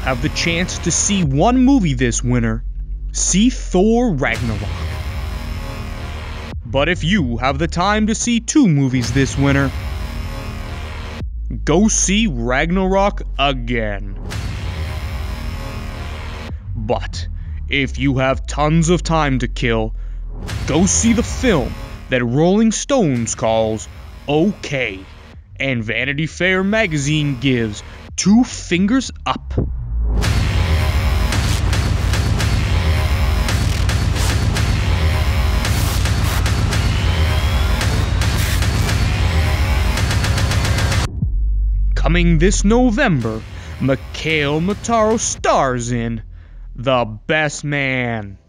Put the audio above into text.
have the chance to see one movie this winter, see Thor Ragnarok. But if you have the time to see 2 movies this winter, go see Ragnarok again. But if you have tons of time to kill, go see the film that Rolling Stones calls okay, and Vanity Fair magazine gives 2 fingers up. Coming this November, Mikhail Mataro stars in The Best Man.